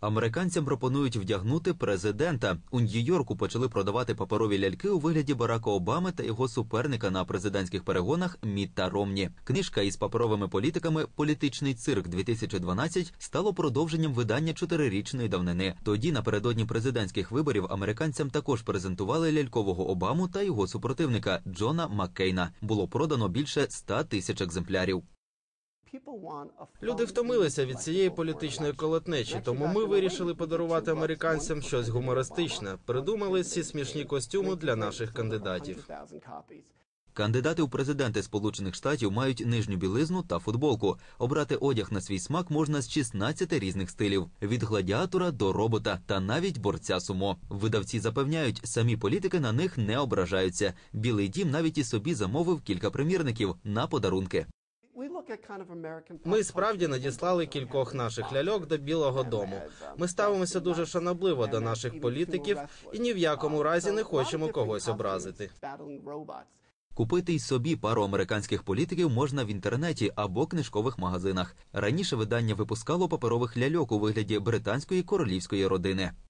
Американцям пропонують вдягнути президента. У Нью-Йорку почали продавати паперові ляльки у вигляді Барака Обами та його суперника на президентських перегонах Мітта Ромні. Книжка із паперовими політиками «Політичний цирк-2012» стало продовженням видання 4-річної давнини. Тоді, напередодні президентських виборів, американцям також презентували лялькового Обаму та його супротивника Джона Маккейна. Було продано більше 100 тисяч екземплярів. Люди втомилися від цієї політичної колотнечі, тому ми вирішили подарувати американцям щось гумористичне. Придумали ці смішні костюми для наших кандидатів. Кандидати у президенти Сполучених Штатів мають нижню білизну та футболку. Обрати одяг на свій смак можна з 16 різних стилів. Від гладіатора до робота та навіть борця сумо. Видавці запевняють, самі політики на них не ображаються. Білий дім навіть і собі замовив кілька примірників на подарунки. Ми справді надіслали кількох наших ляльок до Білого дому. Ми ставимося дуже шанобливо до наших політиків і ні в якому разі не хочемо когось образити. Купити й собі пару американських політиків можна в інтернеті або книжкових магазинах. Раніше видання випускало паперових ляльок у вигляді британської королівської родини.